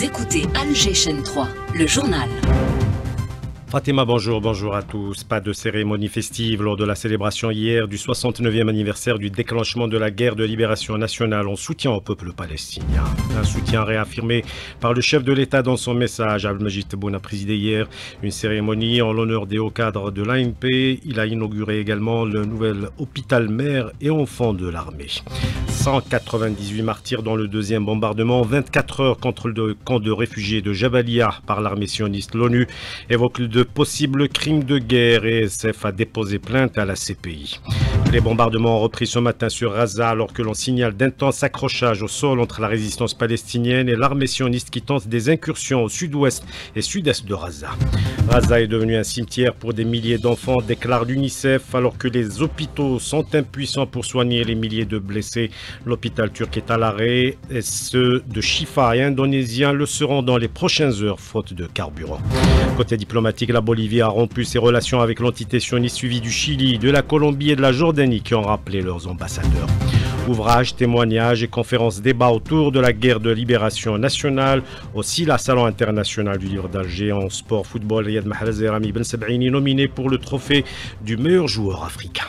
Vous écoutez Alger Chaîne 3, le journal. Fatima, bonjour à tous. Pas de cérémonie festive lors de la célébration hier du 69e anniversaire du déclenchement de la guerre de libération nationale en soutien au peuple palestinien. Un soutien réaffirmé par le chef de l'État dans son message. Abdelmajid Tebboune a présidé hier une cérémonie en l'honneur des hauts cadres de l'ANP. Il a inauguré également le nouvel hôpital mère et enfants de l'armée. 198 martyrs dans le deuxième bombardement, 24 heures contre le camp de réfugiés de Jabalia par l'armée sioniste. L'ONU évoque de possibles crimes de guerre et ESF a déposé plainte à la CPI. Les bombardements ont repris ce matin sur Raza alors que l'on signale d'intenses accrochages au sol entre la résistance palestinienne et l'armée sioniste qui tente des incursions au sud-ouest et sud-est de Raza. Raza est devenu un cimetière pour des milliers d'enfants, déclare l'UNICEF, alors que les hôpitaux sont impuissants pour soigner les milliers de blessés. L'hôpital turc est à l'arrêt et ceux de Chifa et indonésiens le seront dans les prochaines heures, faute de carburant. Côté diplomatique, la Bolivie a rompu ses relations avec l'entité sioniste suivie du Chili, de la Colombie et de la Jordanie qui ont rappelé leurs ambassadeurs. Ouvrages, témoignages et conférences débats autour de la guerre de libération nationale. Aussi, la Salon international du livre d'Alger en sport football, Riyad Mahrez et Rami Ben Sebaini nominés pour le trophée du meilleur joueur africain.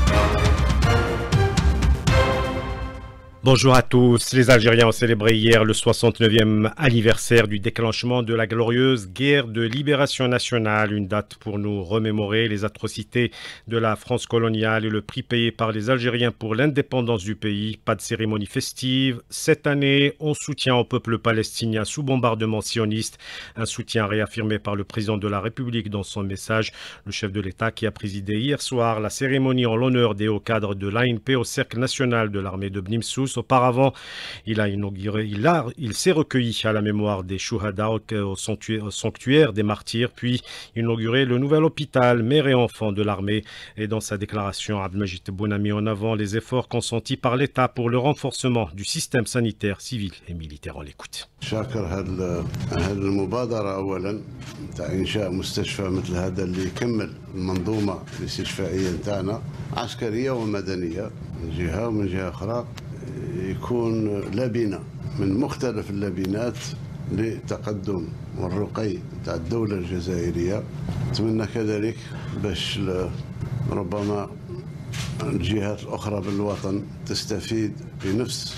Bonjour à tous. Les Algériens ont célébré hier le 69e anniversaire du déclenchement de la glorieuse guerre de libération nationale, une date pour nous remémorer les atrocités de la France coloniale et le prix payé par les Algériens pour l'indépendance du pays. Pas de cérémonie festive. Cette année, on soutient au peuple palestinien sous bombardement sioniste, un soutien réaffirmé par le président de la République dans son message. Le chef de l'État qui a présidé hier soir la cérémonie en l'honneur des hauts cadres de l'ANP au cercle national de l'armée de Bnimsous. Auparavant, il s'est recueilli à la mémoire des Chouhada au sanctuaire des martyrs, puis inauguré le nouvel hôpital mère et enfants de l'armée. Et dans sa déclaration, Abdelmajid Tebboune a mis en avant les efforts consentis par l'État pour le renforcement du système sanitaire, civil et militaire. On l'écoute. شاكر هذه المبادرة أولا تاع إنشاء مستشفى مثل هذا اللي يكمل المنظومة الاستشفائية نتاعنا عسكرية ومدنية من جهة ومن جهة أخرى يكون لبنة من مختلف اللبنات للتقدم والرقي تاع الدولة الجزائرية. أتمنى كذلك باش ربما الجهات الأخرى بالوطن تستفيد بنفس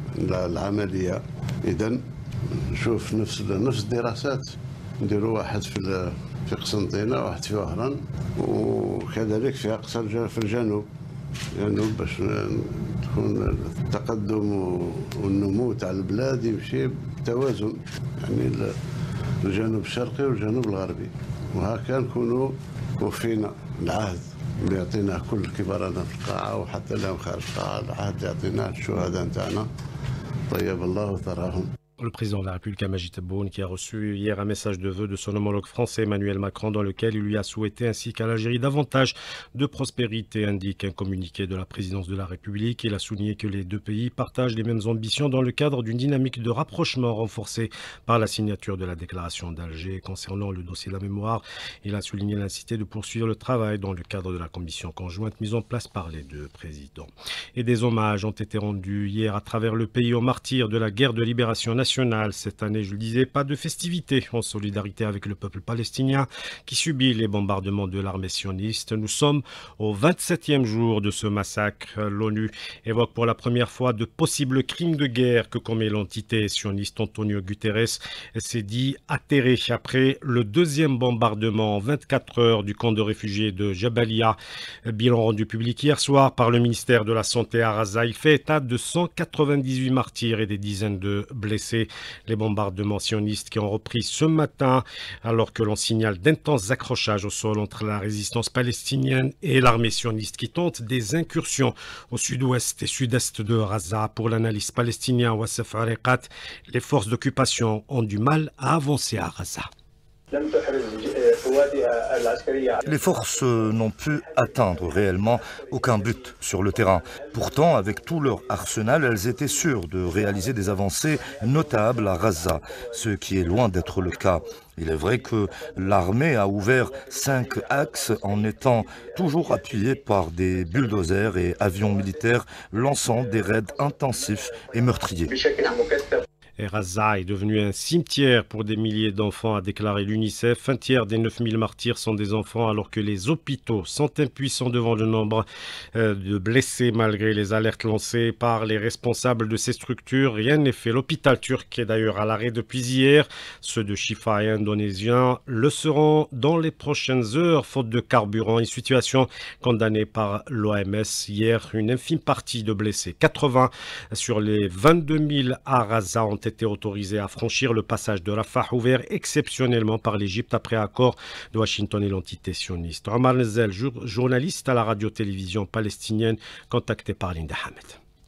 العملية. إذن نشوف نفس الدراسات نديروا واحد في قسنطينة واحد في وهران وكذلك في أقصى في الجنوب باش تكون التقدم والنمو تاع البلاد يمشي بتوازن يعني الجنوب الشرقي والجنوب الغربي وهكا نكونوا وفينا العهد اللي يعطيناه كل كبارنا في القاعة وحتى لهم خارج القاعة العهد اللي يعطيناه الشهداء نتاعنا طيب الله ثراهم. Le président de la République, Abdelmajid Tebboune, qui a reçu hier un message de vœux de son homologue français Emmanuel Macron, dans lequel il lui a souhaité, ainsi qu'à l'Algérie, davantage de prospérité, indique un communiqué de la présidence de la République. Il a souligné que les deux pays partagent les mêmes ambitions dans le cadre d'une dynamique de rapprochement renforcée par la signature de la déclaration d'Alger. Concernant le dossier de la mémoire, il a souligné l'incité de poursuivre le travail dans le cadre de la commission conjointe mise en place par les deux présidents. Et des hommages ont été rendus hier à travers le pays aux martyrs de la guerre de libération nationale. Cette année, je le disais, pas de festivités en solidarité avec le peuple palestinien qui subit les bombardements de l'armée sioniste. Nous sommes au 27e jour de ce massacre. L'ONU évoque pour la première fois de possibles crimes de guerre que commet l'entité sioniste. Antonio Guterres s'est dit atterré après le deuxième bombardement en 24 heures du camp de réfugiés de Jabalia. Bilan rendu public hier soir par le ministère de la Santé à Raza. Il fait état de 198 martyrs et des dizaines de blessés. Les bombardements sionistes qui ont repris ce matin alors que l'on signale d'intenses accrochages au sol entre la résistance palestinienne et l'armée sioniste qui tente des incursions au sud-ouest et sud-est de Raza. Pour l'analyste palestinien Wassef Arekat, les forces d'occupation ont du mal à avancer à Raza. Les forces n'ont pu atteindre réellement aucun but sur le terrain. Pourtant, avec tout leur arsenal, elles étaient sûres de réaliser des avancées notables à Raza, ce qui est loin d'être le cas. Il est vrai que l'armée a ouvert 5 axes en étant toujours appuyée par des bulldozers et avions militaires lançant des raids intensifs et meurtriers. Et Gaza est devenu un cimetière pour des milliers d'enfants, a déclaré l'UNICEF. Un tiers des 9000 martyrs sont des enfants, alors que les hôpitaux sont impuissants devant le nombre de blessés malgré les alertes lancées par les responsables de ces structures. Rien n'est fait. L'hôpital turc est d'ailleurs à l'arrêt depuis hier. Ceux de Shifa et indonésiens le seront dans les prochaines heures, faute de carburant. Une situation condamnée par l'OMS. Hier, une infime partie de blessés, 80 sur les 22 000 à Gaza, ont été autorisés à franchir le passage de Rafah, ouvert exceptionnellement par l'Égypte après accord de Washington et l'entité sioniste. Omar Nezel, journaliste à la radio-télévision palestinienne, contacté par Linda Hamed.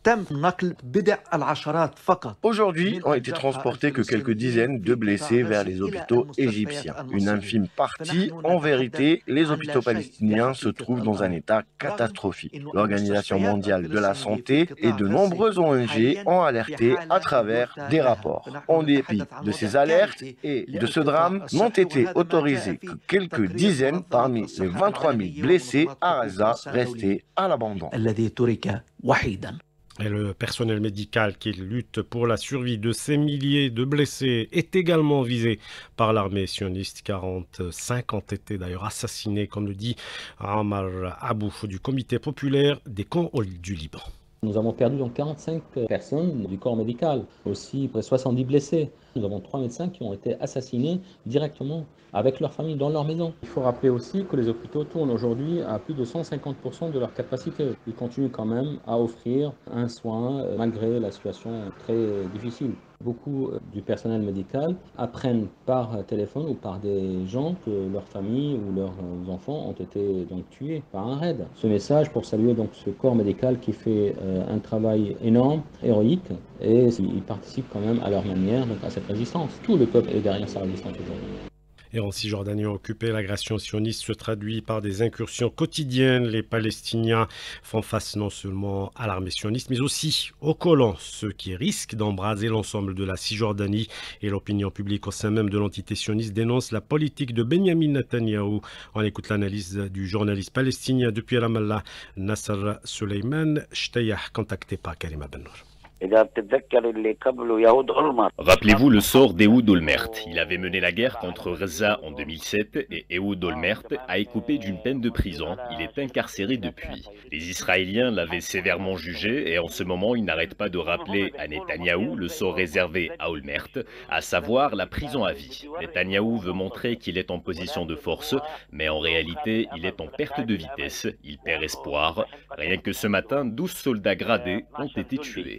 Aujourd'hui, ont été transportés que quelques dizaines de blessés vers les hôpitaux égyptiens. Une infime partie. En vérité, les hôpitaux palestiniens se trouvent dans un état catastrophique. L'Organisation mondiale de la santé et de nombreuses ONG ont alerté à travers des rapports. En dépit de ces alertes et de ce drame, n'ont été autorisés que quelques dizaines parmi les 23 000 blessés à Gaza restés à l'abandon. Et le personnel médical qui lutte pour la survie de ces milliers de blessés est également visé par l'armée sioniste. 45 ont été d'ailleurs assassinés, comme le dit Ammar Abou du comité populaire des camps du Liban. Nous avons perdu donc 45 personnes du corps médical, aussi près de 70 blessés. Nous avons 3 médecins qui ont été assassinés directement avec leur famille dans leur maison. Il faut rappeler aussi que les hôpitaux tournent aujourd'hui à plus de 150% de leur capacité. Ils continuent quand même à offrir un soin malgré la situation très difficile. Beaucoup du personnel médical apprennent par téléphone ou par des gens que leur famille ou leurs enfants ont été donc tués par un raid. Ce message pour saluer donc ce corps médical qui fait un travail énorme, héroïque, et ils participent quand même à leur manière donc à cette résistance. Tout le peuple est derrière sa résistance aujourd'hui. Et en Cisjordanie occupée, l'agression sioniste se traduit par des incursions quotidiennes. Les Palestiniens font face non seulement à l'armée sioniste, mais aussi aux colons, ceux qui risquent d'embraser l'ensemble de la Cisjordanie. Et l'opinion publique au sein même de l'entité sioniste dénonce la politique de Benjamin Netanyahou. On écoute l'analyse du journaliste palestinien depuis Ramallah, Nasser Suleiman Shteyah, contacté par Karima Bennour. Rappelez-vous le sort d'Ehud Olmert. Il avait mené la guerre contre Gaza en 2007 et Ehud Olmert a écopé d'une peine de prison. Il est incarcéré depuis. Les Israéliens l'avaient sévèrement jugé et en ce moment, ils n'arrêtent pas de rappeler à Netanyahou le sort réservé à Olmert, à savoir la prison à vie. Netanyahou veut montrer qu'il est en position de force, mais en réalité, il est en perte de vitesse. Il perd espoir. Rien que ce matin, 12 soldats gradés ont été tués.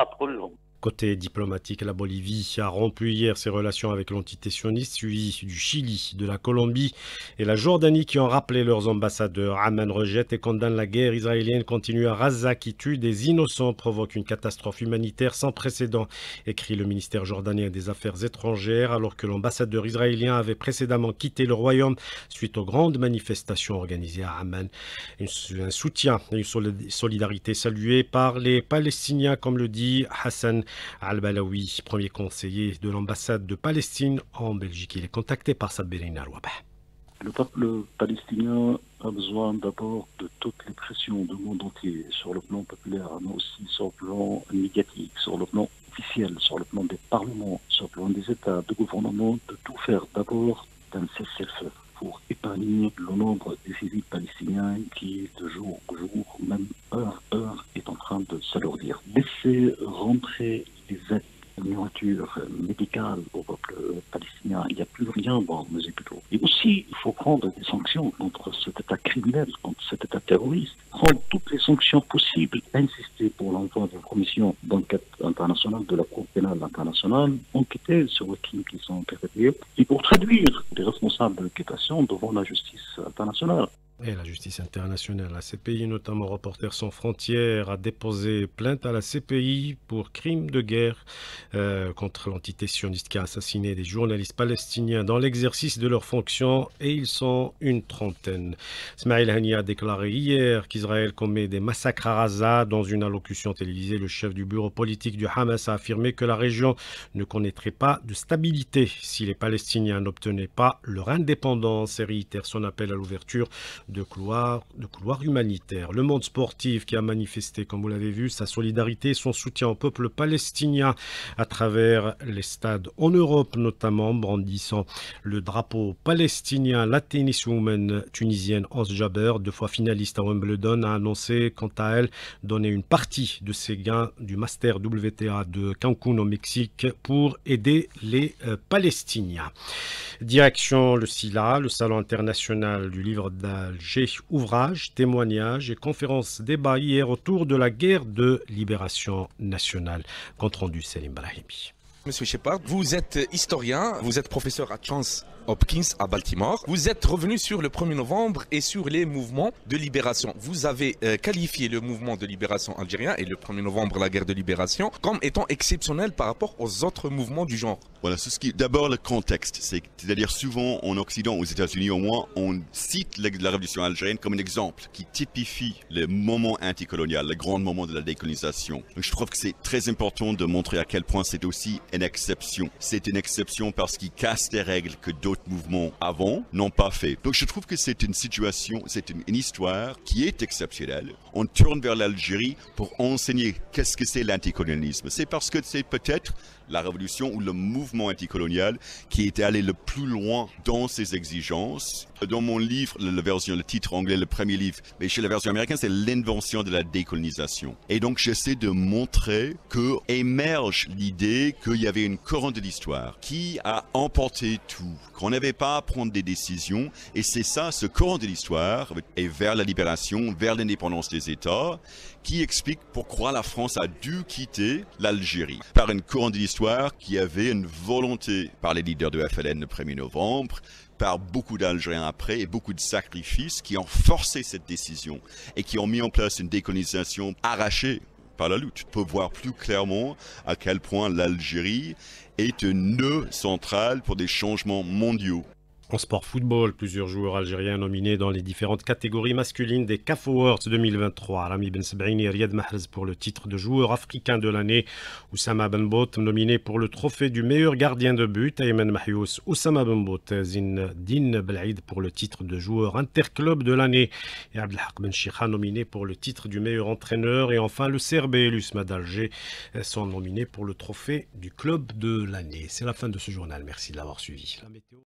Côté diplomatique, la Bolivie a rompu hier ses relations avec l'entité sioniste, suivi du Chili, de la Colombie et la Jordanie qui ont rappelé leurs ambassadeurs. Amman rejette et condamne la guerre israélienne continue à Gaza qui tue des innocents, provoque une catastrophe humanitaire sans précédent, écrit le ministère jordanien des Affaires étrangères, alors que l'ambassadeur israélien avait précédemment quitté le royaume suite aux grandes manifestations organisées à Amman. Un soutien et une solidarité saluée par les Palestiniens, comme le dit Hassan Al-Balawi, premier conseiller de l'ambassade de Palestine en Belgique. Il est contacté par Sabrina Al-Wabah. Le peuple palestinien a besoin d'abord de toutes les pressions du monde entier, sur le plan populaire, mais aussi sur le plan médiatique, sur le plan officiel, sur le plan des parlements, sur le plan des États, de gouvernements, de tout faire d'abord d'un cessez-le-feu pour épargner le nombre de civils palestiniens qui, de jour en jour, même heure, est en train de s'alourdir. Laisser rentrer les aides de nourriture médicale au peuple palestinien, il n'y a plus rien dans nos hôpitaux. Et aussi, il faut prendre des sanctions contre cet État criminel, contre cet État terroriste, prendre toutes les sanctions possibles, insister pour l'envoi d'une commission d'enquête internationale de la Cour pénale internationale, enquêter sur les crimes qui sont perpétrés, et pour traduire les responsables de l'occupation devant la justice internationale. Et la justice internationale, la CPI, notamment Reporters sans frontières, a déposé plainte à la CPI pour crimes de guerre contre l'entité sioniste qui a assassiné des journalistes palestiniens dans l'exercice de leurs fonctions, et ils sont une trentaine. Ismail Haniyeh a déclaré hier qu'Israël commet des massacres à Gaza. Dans une allocution télévisée, le chef du bureau politique du Hamas a affirmé que la région ne connaîtrait pas de stabilité si les Palestiniens n'obtenaient pas leur indépendance et réitère son appel à l'ouverture de couloirs humanitaires. Le monde sportif qui a manifesté, comme vous l'avez vu, sa solidarité et son soutien au peuple palestinien à travers les stades en Europe, notamment brandissant le drapeau palestinien. La tenniswoman tunisienne Ons Jabeur, 2 fois finaliste à Wimbledon, a annoncé quant à elle donner une partie de ses gains du Master WTA de Cancun au Mexique pour aider les Palestiniens. Direction le SILA, le Salon international du livre d'Alger, ouvrages, témoignages et conférences débat hier autour de la guerre de libération nationale. Compte rendu Selim Brahimi. Monsieur Shepard, vous êtes historien, vous êtes professeur à Johns Hopkins à Baltimore. Vous êtes revenu sur le 1er novembre et sur les mouvements de libération. Vous avez qualifié le mouvement de libération algérien et le 1er novembre, la guerre de libération, comme étant exceptionnel par rapport aux autres mouvements du genre. Voilà, d'abord le contexte, c'est-à-dire souvent en Occident, aux États-Unis au moins, on cite la révolution algérienne comme un exemple qui typifie le moment anticolonial, le grand moment de la décolonisation. Donc, je trouve que c'est très important de montrer à quel point c'est aussi une exception. C'est une exception parce qu'il casse des règles que d'autres mouvements avant n'ont pas fait. Donc je trouve que c'est une situation, c'est une histoire qui est exceptionnelle. On tourne vers l'Algérie pour enseigner qu'est-ce que c'est l'anticolonialisme. C'est parce que c'est peut-être la révolution ou le mouvement anticolonial qui est allé le plus loin dans ses exigences. Dans mon livre, le titre anglais, le premier livre, mais chez la version américaine, c'est l'invention de la décolonisation. Et donc, j'essaie de montrer que émerge l'idée qu'il y avait une courant de l'histoire qui a emporté tout, qu'on n'avait pas à prendre des décisions. Et c'est ça, ce courant de l'histoire, et vers la libération, vers l'indépendance des États, qui explique pourquoi la France a dû quitter l'Algérie. Par une courant de l'histoire qui avait une volonté par les leaders de FLN le 1er novembre, par beaucoup d'Algériens après et beaucoup de sacrifices qui ont forcé cette décision et qui ont mis en place une décolonisation arrachée par la lutte. On peut voir plus clairement à quel point l'Algérie est un nœud central pour des changements mondiaux. En sport football, plusieurs joueurs algériens nominés dans les différentes catégories masculines des CAF Awards 2023. Rami Ben Sebaini et Riyad Mahrez pour le titre de joueur africain de l'année. Oussama Benbout nominé pour le trophée du meilleur gardien de but. Ayman Mahyous, Oussama Benbout, Zinedine Belhaïd pour le titre de joueur interclub de l'année. Et Abdelhak Ben Chikha nominé pour le titre du meilleur entraîneur. Et enfin le CRB et l'USMA d'Alger sont nominés pour le trophée du club de l'année. C'est la fin de ce journal. Merci de l'avoir suivi.